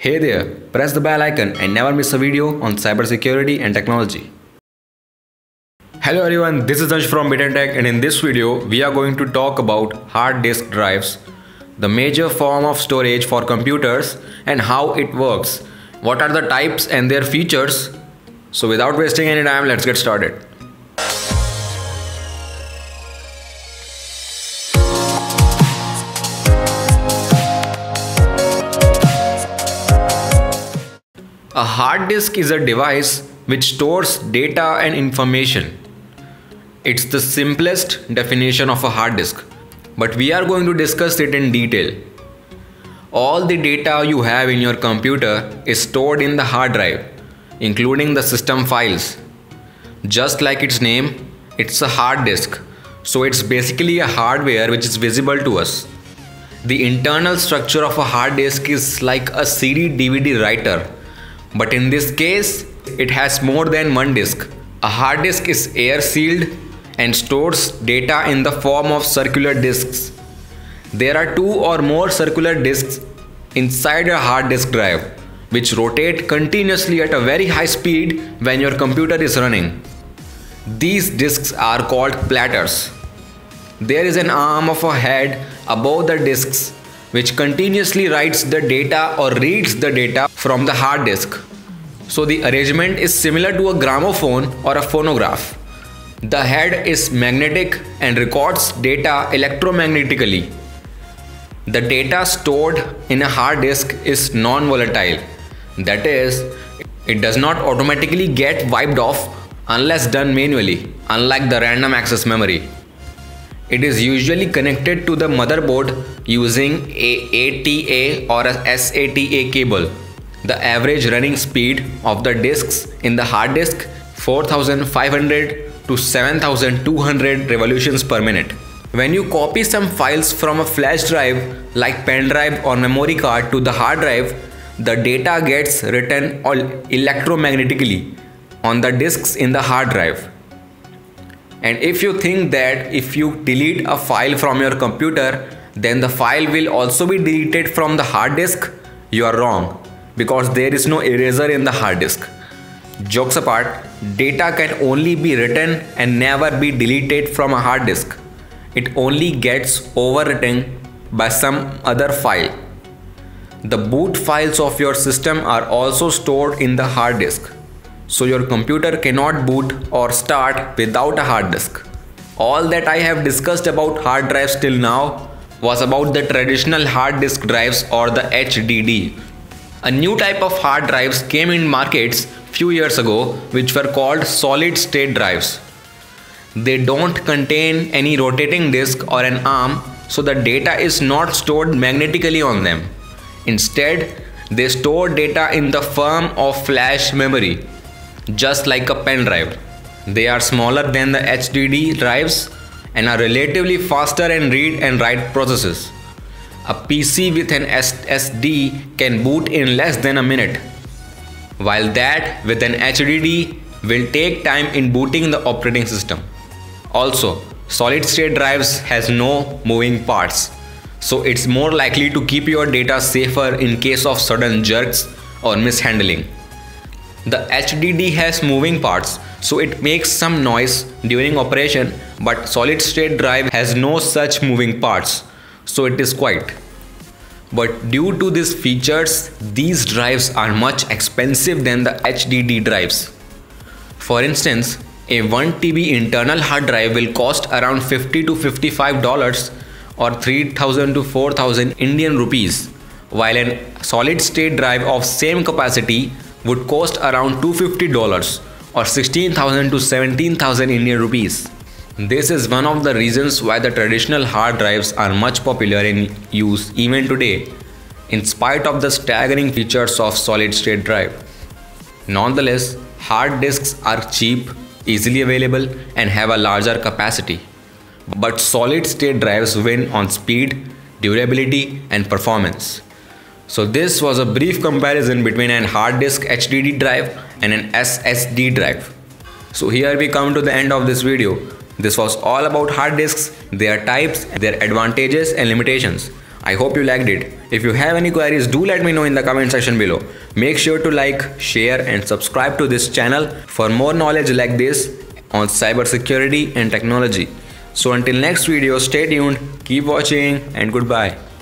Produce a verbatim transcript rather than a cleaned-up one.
Hey there, press the bell icon and never miss a video on cybersecurity and technology. Hello everyone, this is Ansh from Bitten and in this video we are going to talk about hard disk drives, the major form of storage for computers and how it works, what are the types and their features. So without wasting any time, let's get started. A hard disk is a device which stores data and information. It's the simplest definition of a hard disk, but we are going to discuss it in detail. All the data you have in your computer is stored in the hard drive, including the system files. Just like its name, it's a hard disk, so it's basically a hardware which is visible to us. The internal structure of a hard disk is like a C D D V D writer. But in this case, it has more than one disk. A hard disk is air sealed and stores data in the form of circular disks. There are two or more circular disks inside a hard disk drive, which rotate continuously at a very high speed when your computer is running. These disks are called platters. There is an arm of a head above the disks which continuously writes the data or reads the data from the hard disk. So the arrangement is similar to a gramophone or a phonograph. The head is magnetic and records data electromagnetically. The data stored in a hard disk is non-volatile. That is, it does not automatically get wiped off unless done manually, unlike the random access memory. It is usually connected to the motherboard using a A T A or a S A T A cable. The average running speed of the disks in the hard disk four thousand five hundred to seven thousand two hundred revolutions per minute. When you copy some files from a flash drive like pen drive or memory card to the hard drive, the data gets written electromagnetically on the disks in the hard drive. And if you think that if you delete a file from your computer, then the file will also be deleted from the hard disk, you are wrong, because there is no eraser in the hard disk. Jokes apart, data can only be written and never be deleted from a hard disk. It only gets overwritten by some other file. The boot files of your system are also stored in the hard disk. So your computer cannot boot or start without a hard disk. All that I have discussed about hard drives till now was about the traditional hard disk drives or the H D D. A new type of hard drives came in markets few years ago which were called solid state drives. They don't contain any rotating disk or an arm, so the data is not stored magnetically on them. Instead, they store data in the form of flash memory, just like a pen drive. They are smaller than the H D D drives and are relatively faster in read and write processes. A P C with an S S D can boot in less than a minute, while that with an H D D will take time in booting the operating system. Also, solid state drives has no moving parts, so it's more likely to keep your data safer in case of sudden jerks or mishandling. The H D D has moving parts, so it makes some noise during operation, but solid state drive has no such moving parts, so it is quiet. But due to these features, these drives are much expensive than the H D D drives. For instance, a one T B internal hard drive will cost around fifty to fifty-five dollars or three thousand to four thousand Indian rupees, while a solid state drive of same capacity would cost around two hundred fifty dollars or sixteen thousand to seventeen thousand Indian rupees. This is one of the reasons why the traditional hard drives are much popular in use even today, in spite of the staggering features of solid state drive. Nonetheless, hard disks are cheap, easily available and have a larger capacity. But solid state drives win on speed, durability and performance. So this was a brief comparison between an hard disk H D D drive and an S S D drive. So here we come to the end of this video. This was all about hard disks, their types, their advantages and limitations. I hope you liked it. If you have any queries, do let me know in the comment section below. Make sure to like, share and subscribe to this channel for more knowledge like this on cybersecurity and technology. So until next video, stay tuned, keep watching and goodbye.